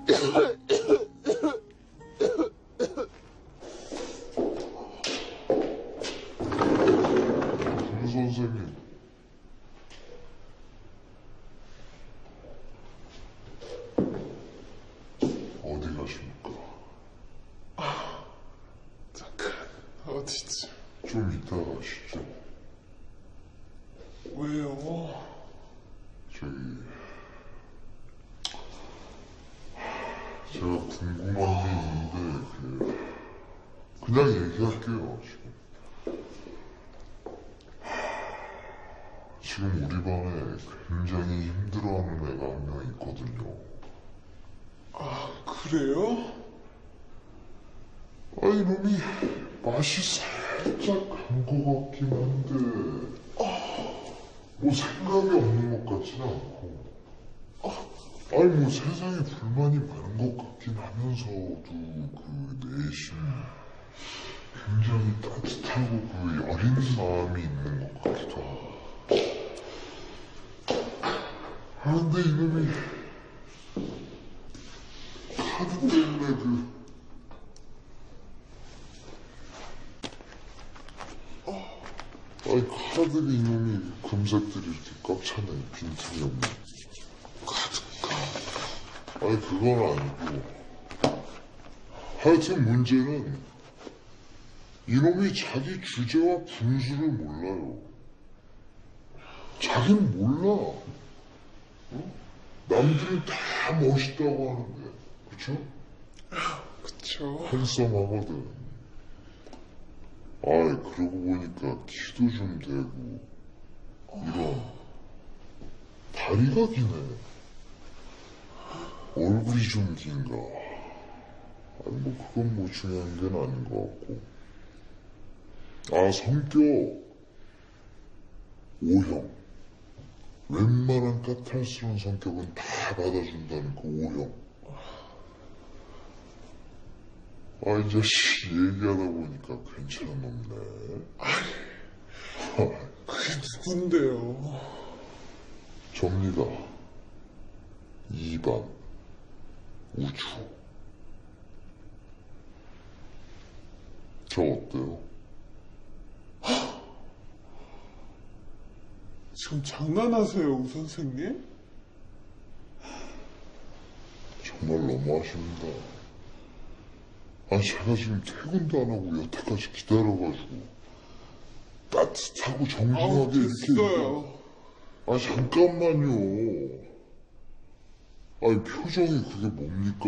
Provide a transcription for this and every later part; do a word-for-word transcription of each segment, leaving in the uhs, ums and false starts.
김 선생님. 어디 가십니까? 아, 잠깐, 어디지? 좀 이따 가시죠. 왜요? 저기, 제가 궁금한 게 있는데, 그, 그냥 얘기할게요, 지금. 지금 우리 반에 굉장히 힘들어하는 애가 한 명 있거든요. 아, 그래요? 아, 이놈이 맛이 살짝 간 것 같긴 한데, 뭐 생각이 없는 것 같지는 않고, 아니 뭐 세상에 불만이 많은 것 같긴 하면서도 그 내심 굉장히 따뜻하고 그 여린 마음이 있는 것 같기도 하고. 아, 근데 이놈이 카드 때문에 그 아니 카드가 이놈이 금색들이 이렇게 꽉 차네. 빈틈이 없네. 카드가 아니 그건 아니고 하여튼 문제는 이놈이 자기 주제와 분수를 몰라요. 자긴 몰라. 어? 남들이 다 멋있다고 하는데 그쵸? 그쵸. 핸섬하거든. 아이 그러고 보니까 키도 좀 되고 이런 다리가 기네. 얼굴이 좀 긴가. 아니 뭐 그건 뭐 중요한 건 아닌 것 같고. 아 성격 O형. 웬만한 까탈스러운 성격은 다 받아준다는 그 O형. 아 이제 씨 얘기하다 보니까 괜찮은 놈네. 그게 누군데요? 접니다. 이 반 우주. 저 어때요? 지금 장난하세요, 우 선생님? 정말 너무하십니다. 아 제가 지금 퇴근도 안 하고 여태까지 기다려가지고 따뜻하고 아우, 정중하게 이렇게 됐어요. 아 잠깐만요. 아니 표정이 그게 뭡니까?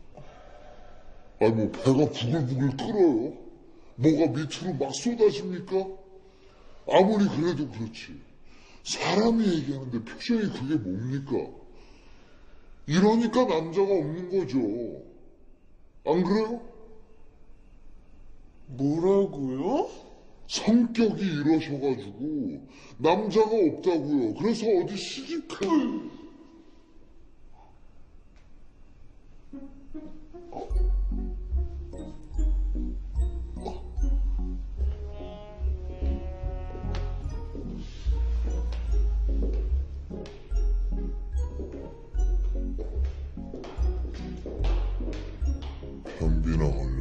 아니 뭐 배가 부글부글 끓어요? 뭐가 밑으로 막 쏟아집니까? 아무리 그래도 그렇지. 사람이 얘기하는데 표정이 그게 뭡니까? 이러니까 남자가 없는 거죠. 안 그래요? 뭐라고요? 성격이 이러셔가지고 남자가 없다고요. 그래서 어디 시집가요? 변비나 걸려.